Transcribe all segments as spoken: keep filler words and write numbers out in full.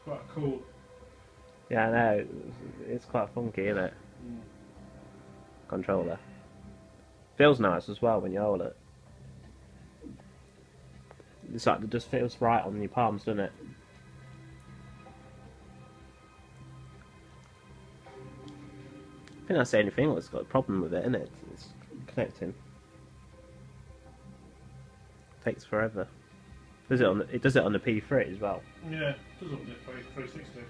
quite cool. Yeah, I know. It's quite funky, isn't it? Mm. Controller. Feels nice as well when you hold it. It's like it just feels right on your palms, doesn't it? I think that's the only thing that's got a problem with it, isn't it? It's connecting. Takes forever. Does it on? The, it does it on the P three as well. Yeah, it does up to three sixty.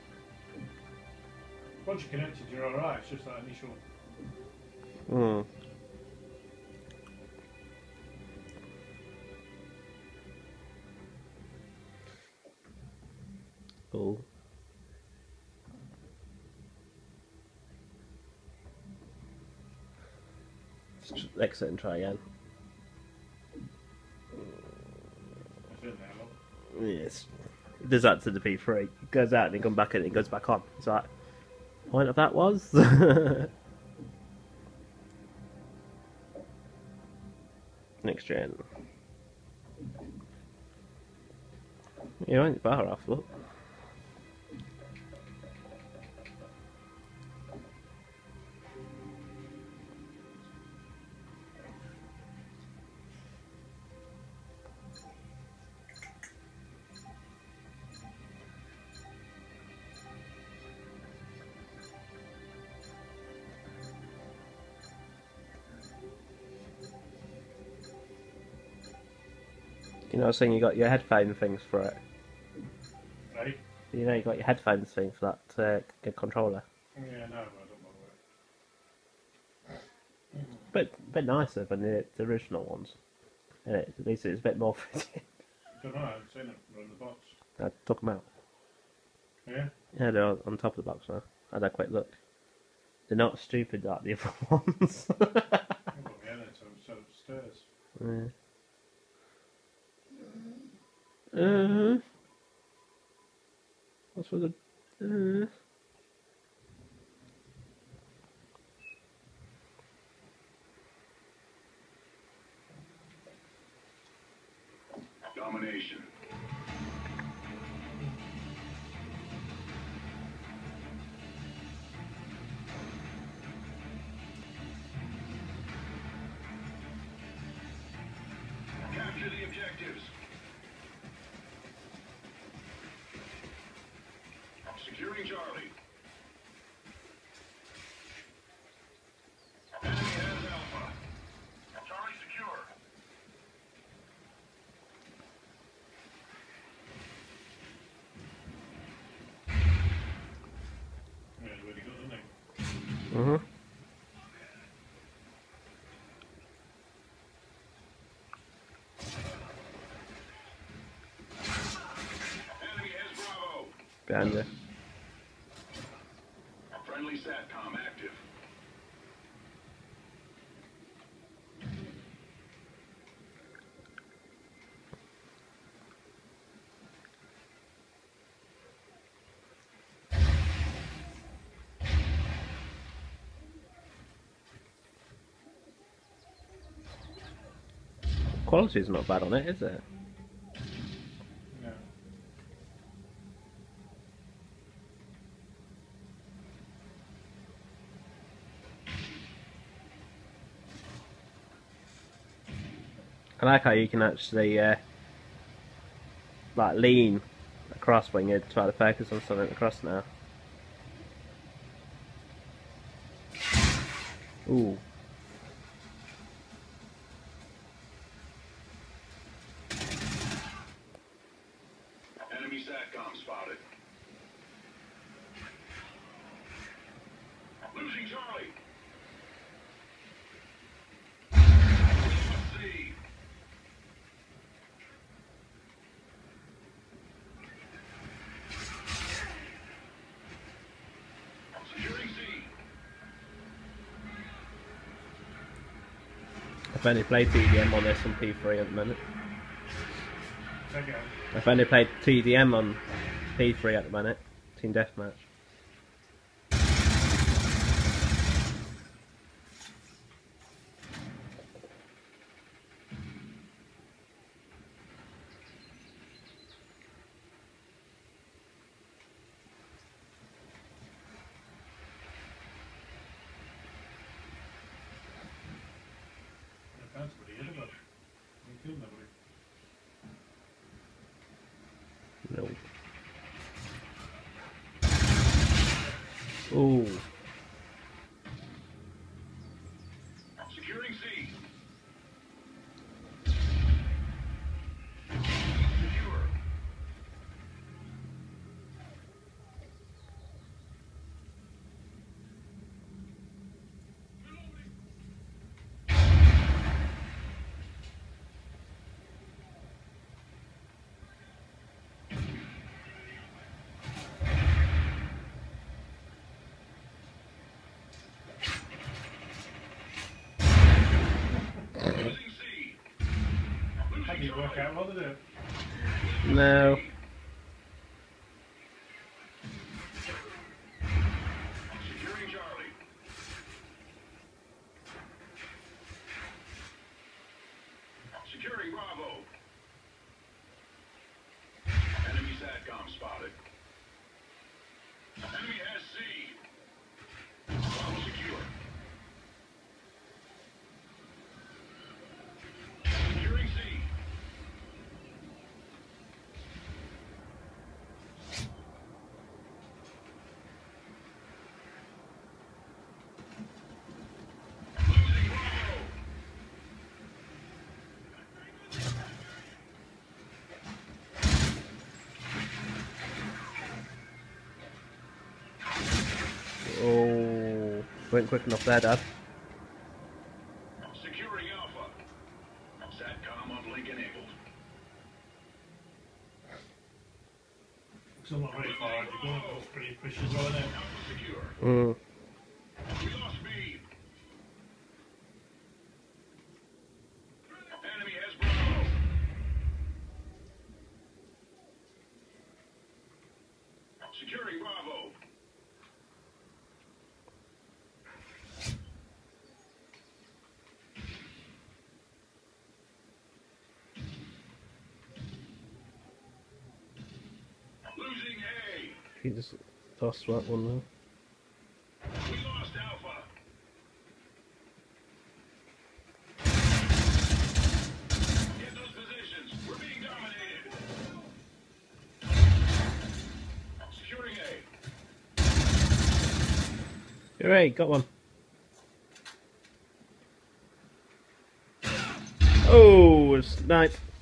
Once you're connected, you're alright. It's just that initial. Hmm. Cool. Let's exit and try again. It's in there, look. Yes. It does that to the P three. It goes out and it comes back in and it goes back on. It's like, point of that was? Next gen. You ain't far off, look. You know, I was saying you got your headphone things for it. Right? You know, you got your headphones thing for that uh, controller. Yeah, no, I don't bother with it. Bit, bit nicer than the, the original ones. And it, at least it's a bit more fitting. I don't know, I haven't seen it in the box. I took them out. Yeah? Yeah, they're on on top of the box now. I had a quick look. They're not stupid like the other ones. I've got my head into them, set upstairs. Yeah. Uh, what's for the? Uh, Domination. Capture the objectives. Securing Charlie. Enemy has Alpha. Charlie secure. Yeah, it's really good, isn't it? mhm. Enemy has Bravo. Behind you. Friendly SATCOM active. Quality's not bad on it, is it? No. I like how you can actually uh, like lean across when you try to focus on something across now. Ooh. Enemy SATCOM spotted. Losing Charlie. C. Securing C. I've only played T D M on this on P three at the minute. Check it out. I've only played T D M on P three at the minute. Team Deathmatch. Can you work out what to do? No. Securing Charlie. Securing Bravo. Enemy SATCOM spotted. Enemy has C. Bravo secure. Securing C. Losing Bravo. Oh, weren't quick enough there, Dad. Securing Alpha. SATCOM uplink enabled. It's not very far. You're going up those pretty pushes, well, isn't it? Alpha secure. Mm. We lost B. Enemy has Bravo. Securing Bravo. Losing A. He just tossed that one now. We lost Alpha. Get those positions. We're being dominated. Securing A. Hooray, got one. Oh, it's night.